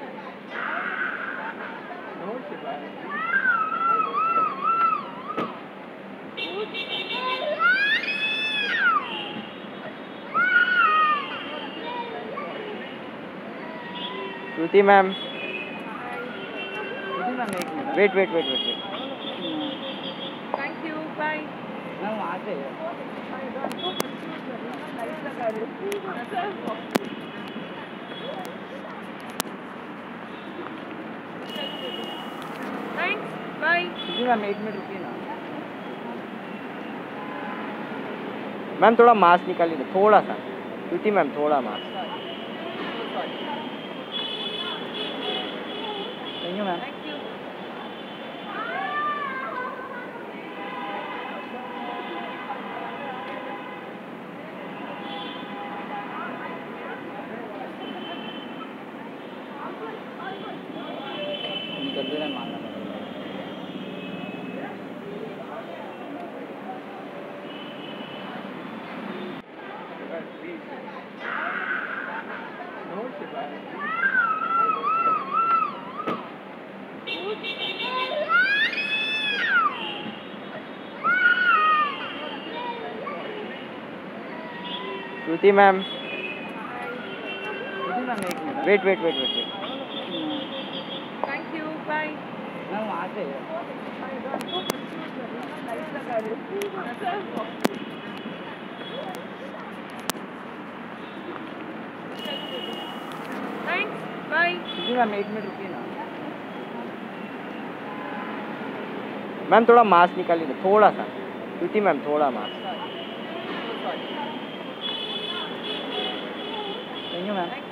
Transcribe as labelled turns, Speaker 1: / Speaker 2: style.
Speaker 1: Shruti ma'am, wait wait wait wait wait.
Speaker 2: Thank you, bye.
Speaker 1: Ma'am वहाँ से
Speaker 2: thanks, bye.
Speaker 1: Ma'am 1 minute रुकिए ना। Ma'am थोड़ा mask निकालिए, थोड़ा सा। श्रुति मैम थोड़ा mask. Thank you ma'am.
Speaker 2: Thank you.
Speaker 1: निकल दे रहा मारना पड़ेगा। Shruti ma'am, wait wait wait wait wait.
Speaker 2: Thank you, bye.
Speaker 1: Ma'am वहाँ से
Speaker 2: थैंक्स, बाय।
Speaker 1: मैम 1 मिनट रुकिए ना। मैम थोड़ा मास्क निकालिए, थोड़ा सा। श्रुति मैम थोड़ा मास्क। Thank you ma'am.